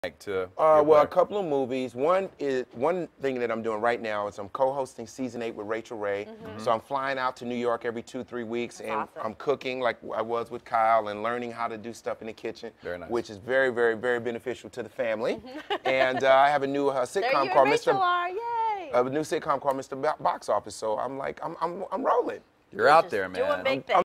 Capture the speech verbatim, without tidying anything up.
like to Uh, get well, a where? couple of movies. One is one thing that I'm doing right now is I'm co-hosting season eight with Rachel Ray. Mm-hmm. So I'm flying out to New York every two, three weeks, That's and awesome. I'm cooking like I was with Kyle and learning how to do stuff in the kitchen, Very nice. which is very, very, very beneficial to the family. And uh, I have a new uh, There sitcom you called and Mister Rachel are, yay! A new sitcom called Mister Bo- Box Office. So I'm like, I'm, I'm, I'm rolling. You're out Just there, doing man. big I'm- things.